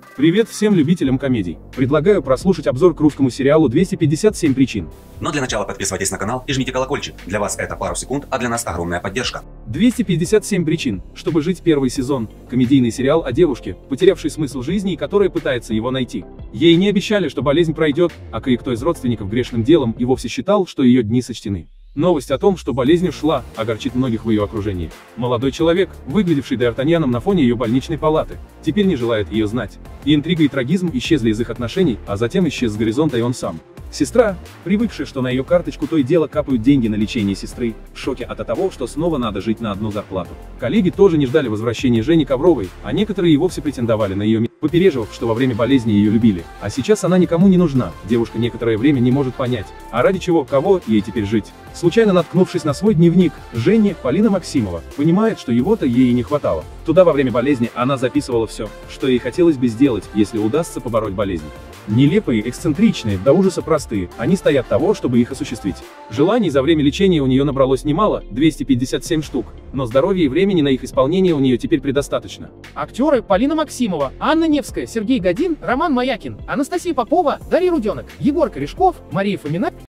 Привет всем любителям комедий. Предлагаю прослушать обзор к русскому сериалу «257 причин». Но для начала подписывайтесь на канал и жмите колокольчик. Для вас это пару секунд, а для нас огромная поддержка. 257 причин, чтобы жить первый сезон. Комедийный сериал о девушке, потерявшей смысл жизни и которая пытается его найти. Ей не обещали, что болезнь пройдет, а кое-кто из родственников грешным делом и вовсе считал, что ее дни сочтены. Новость о том, что болезнь ушла, огорчит многих в ее окружении. Молодой человек, выглядевший Д'Артаньяном на фоне ее больничной палаты, теперь не желает ее знать. И интрига и трагизм исчезли из их отношений, а затем исчез с горизонта и он сам. Сестра, привыкшая, что на ее карточку то и дело капают деньги на лечение сестры, в шоке от того, что снова надо жить на одну зарплату. Коллеги тоже не ждали возвращения Жени Ковровой, а некоторые и вовсе претендовали на ее место, попереживав, что во время болезни ее любили. А сейчас она никому не нужна, девушка некоторое время не может понять, а ради чего, кого ей теперь жить. Случайно наткнувшись на свой дневник, Жени, Полина Максимова, понимает, что его-то ей и не хватало. Туда во время болезни она записывала все, что ей хотелось бы сделать, если удастся побороть болезнь. Нелепые, эксцентричные, до ужаса простые, они стоят того, чтобы их осуществить. Желаний за время лечения у нее набралось немало, 257 штук, но здоровья и времени на их исполнение у нее теперь предостаточно. Актеры: Полина Максимова, Анна Невская, Сергей Годин, Роман Маякин, Анастасия Попова, Дарья Руденок, Егор Корешков, Мария Фомина.